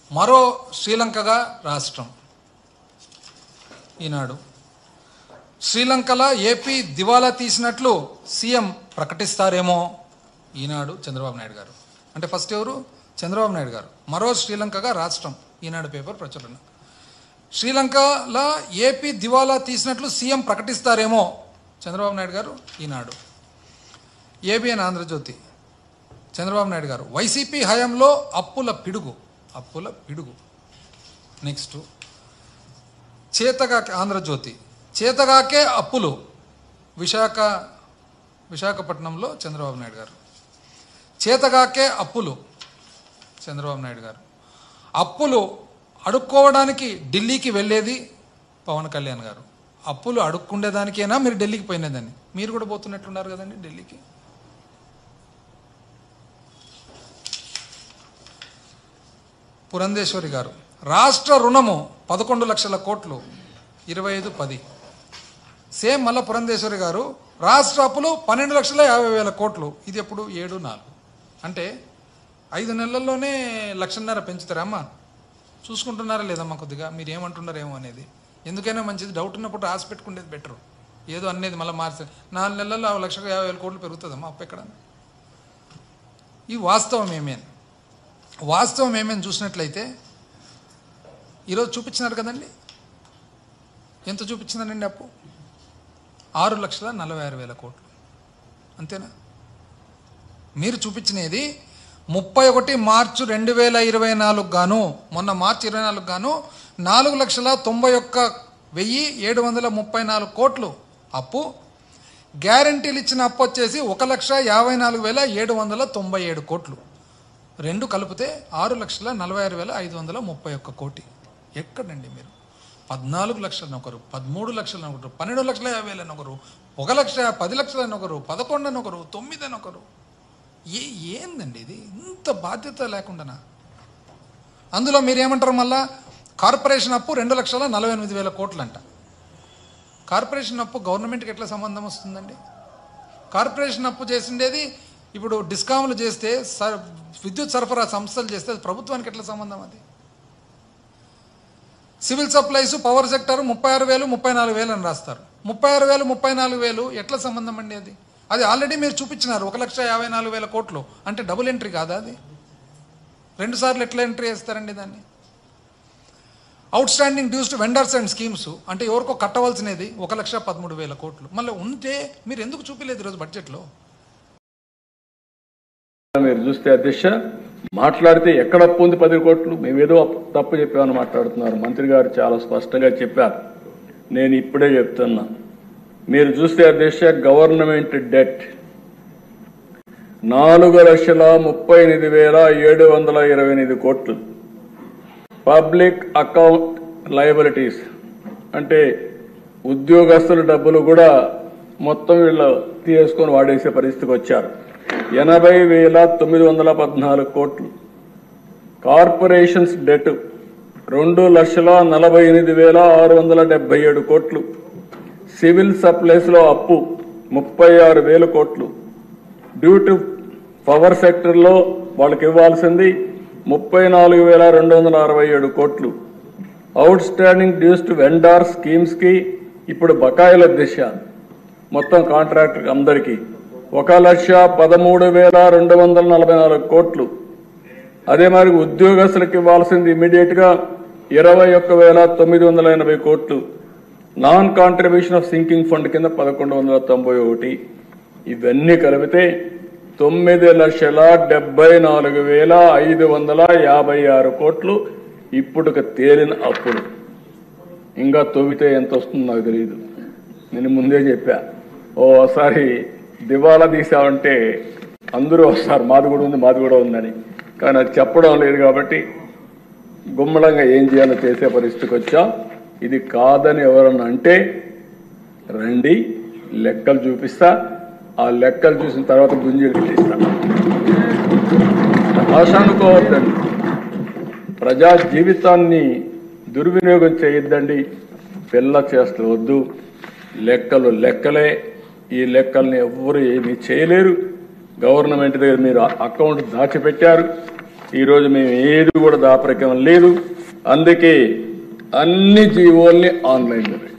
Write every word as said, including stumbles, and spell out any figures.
మరో శ్రీలంకగా రాష్ట్రం ఈనాడు. శ్రీలంకలో ఏపీ దివాలా తీసినట్లు సీఎం ప్రకటిస్తారేమో ఈనాడు చంద్రబాబు నాయుడు గారు. అంటే ఫస్ట్ ఎవరు? చంద్రబాబు నాయుడు గారు. మరో శ్రీలంకగా రాష్ట్రం ఈనాడు పేపర్ ప్రచురణ. శ్రీలంకలో ఏపీ దివాలా తీసినట్లు సీఎం ప్రకటిస్తారేమో చంద్రబాబు నాయుడు గారు ఈనాడు. ఏబిఎన్ ఆంధ్రజ్యోతి చంద్రబాబు నాయుడు గారు వైసీపీ హయాంలో అప్పుల పిడుగు అప్పుల పిడుగు. నెక్స్ట్ చేతగా ఆంధ్రజ్యోతి చేతగాకే అప్పులు విశాఖ విశాఖపట్నంలో చంద్రబాబు నాయుడు గారు. చేతగాకే అప్పులు చంద్రబాబు నాయుడు గారు. అప్పులు అడుక్కోవడానికి ఢిల్లీకి వెళ్ళేది పవన్ కళ్యాణ్ గారు. అప్పులు అడుక్కుండేదానికైనా మీరు ఢిల్లీకి పోయినదాన్ని. మీరు కూడా పోతున్నట్లున్నారు కదండి ఢిల్లీకి. పురంధేశ్వరి గారు రాష్ట్ర రుణము పదకొండు లక్షల కోట్లు ఇరవై ఐదు పది. సేమ్ మళ్ళా పురంధేశ్వరి గారు రాష్ట్ర అప్పులు పన్నెండు లక్షల యాభై వేల కోట్లు. ఇది ఎప్పుడు? ఏడు నాలుగు. అంటే ఐదు నెలల్లోనే లక్షన్నర పెంచుతారమ్మా. చూసుకుంటున్నారా లేదమ్మా? కొద్దిగా మీరు ఏమంటున్నారేమో అనేది. ఎందుకైనా మంచిది, డౌట్ ఉన్నప్పుడు రాసి పెట్టుకునేది బెటరు. ఏదో అనేది మళ్ళీ మార్చారు. నాలుగు నెలల్లో లక్ష యాభై వేల కోట్లు పెరుగుతుందమ్మా అప్పు ఎక్కడ? ఈ వాస్తవం ఏమేని వాస్తవం ఏమేమి చూసినట్లయితే ఈరోజు చూపించినారు కదండి. ఎంత చూపించిందనండి అప్పు? ఆరు లక్షల నలభై ఆరు వేల కోట్లు. అంతేనా? మీరు చూపించినది ముప్పై ఒకటి మార్చి రెండు వేల ఇరవై నాలుగు గాను మొన్న మార్చి ఇరవై నాలుగు గాను నాలుగు లక్షల తొంభై ఒక్క వెయ్యి ఏడు వందల ముప్పై నాలుగు కోట్లు అప్పు. గ్యారంటీలు ఇచ్చిన అప్పు వచ్చేసి ఒక లక్ష యాభై నాలుగు వేల ఏడు వందల తొంభై ఏడు కోట్లు. రెండు కలిపితే ఆరు లక్షల నలభై ఆరు వేల ఐదు వందల ముప్పై ఒక్క కోటి. ఎక్కడండి మీరు? పద్నాలుగు లక్షలను ఒకరు, పదమూడు లక్షలను ఒకరు, పన్నెండు లక్షల యాభై వేలని ఒకరు, ఒక లక్ష పది లక్షలని ఒకరు, పదకొండు అని ఒకరు, తొమ్మిది అని ఒకరు. ఏ ఏందండి ఇది? ఇంత బాధ్యత లేకుండానా? అందులో మీరేమంటారు మళ్ళా? కార్పొరేషన్ అప్పు రెండు లక్షల నలభై ఎనిమిది వేల కోట్లు అంట. కార్పొరేషన్ అప్పు గవర్నమెంట్కి ఎట్లా సంబంధం వస్తుందండి? కార్పొరేషన్ అప్పు చేసిండేది ఇప్పుడు డిస్కామ్లు చేస్తే, విద్యుత్ సరఫరా సంస్థలు చేస్తే అది ప్రభుత్వానికి ఎట్లా సంబంధం? అది సివిల్ సప్లైస్ పవర్ సెక్టర్ ముప్పై ఆరు వేలు ముప్పై నాలుగు వేలు అని రాస్తారు. ముప్పై ఆరు వేలు ముప్పై నాలుగు వేలు ఎట్లా సంబంధం అండి? అది అది ఆల్రెడీ మీరు చూపించినారు ఒక లక్ష యాభై నాలుగు వేల కోట్లు. అంటే డబుల్ ఎంట్రీ కాదా అది? రెండు సార్లు ఎట్లా ఎంట్రీ చేస్తారండి దాన్ని? Outstanding dues to vendors and schemes అంటే ఎవరికో కట్టవలసినది ఒక లక్ష పదమూడు వేల కోట్లు. మళ్ళీ ఉంటే మీరు ఎందుకు చూపించలేదు ఈరోజు బడ్జెట్లో? మీరు చూస్తే అధ్యక్ష మాట్లాడితే ఎక్కడ అప్పు ఉంది పది కోట్లు, మేమేదో తప్పు చెప్పామని మాట్లాడుతున్నారు. మంత్రి గారు చాలా స్పష్టంగా చెప్పారు. నేను ఇప్పుడే చెప్తున్నా. మీరు చూస్తే అధ్యక్ష గవర్నమెంట్ డెట్ నాలుగు లక్షల ముప్పై ఎనిమిది వేల ఏడు వందల ఇరవై ఎనిమిది కోట్లు. పబ్లిక్ అకౌంట్ లయబిలిటీస్ అంటే ఉద్యోగస్తుల డబ్బులు కూడా మొత్తం వీళ్ళు తీసుకొని వాడేసే పరిస్థితికి వచ్చారు. ఎనభై వేల తొమ్మిది వందల పద్నాలుగు కోట్లు. కార్పొరేషన్స్ డెట్ రెండు లక్షల నలభై ఎనిమిది వేల ఆరు వందల డెబ్బై ఏడు కోట్లు. సివిల్ సప్లైస్ లో అప్పు ముప్పై ఆరు వేల కోట్లు. డ్యూ టు పవర్ సెక్టర్ లో వాళ్ళకి ఇవ్వాల్సింది ముప్పై నాలుగు వేల రెండు వందల అరవై ఏడు కోట్లు. Outstanding dues to vendor schemes కి ఇప్పుడు బకాయిల దిశ మొత్తం కాంట్రాక్టర్ అందరికీ ఒక లక్ష పదమూడు వేల రెండు వందల నలభై నాలుగు కోట్లు. అదే మరి ఉద్యోగస్తులకు ఇవ్వాల్సింది ఇమీడియట్ గా ఇరవై ఒక్క వేల తొమ్మిది వందల ఎనభై కోట్లు. Non contribution of sinking fund కింద పదకొండు వందల తొంభై ఒకటి. ఇవన్నీ కలిపితే తొమ్మిది లక్షల డెబ్బై నాలుగు వేల ఐదు వందల యాభై ఆరు కోట్లు ఇప్పుడు తేలిన అప్పులు. ఇంకా తొవ్వితే ఎంత వస్తుందో నాకు తెలియదు. నేను ముందే చెప్పా, ఓసారి దివాలా తీసామంటే అందరూ వస్తారు, మాది కూడా ఉంది మాది కూడా ఉందని. కానీ అది చెప్పడం లేదు కాబట్టి గుమ్మడంగా ఏం చేయాలో చేసే పరిస్థితికి వచ్చా. ఇది కాదని ఎవరన్నా అంటే రండి, లెక్కలు చూపిస్తా. ఆ లెక్కలు చూసిన తర్వాత గుంజీలు తీస్తా. ఆశ అనుకోవద్దండి. ప్రజా జీవితాన్ని దుర్వినియోగం చేయొద్దండి. పిల్ల చేస్తూ వద్దు. లెక్కలు లెక్కలే. ఈ లెక్కల్ని ఎవ్వరు ఏమీ చేయలేరు. గవర్నమెంట్ దగ్గర మీరు అకౌంట్ దాచిపెట్టారు. ఈరోజు మేము ఏది కూడా దాపరికం లేదు. అందుకే అన్ని జీవోల్ని ఆన్లైన్లో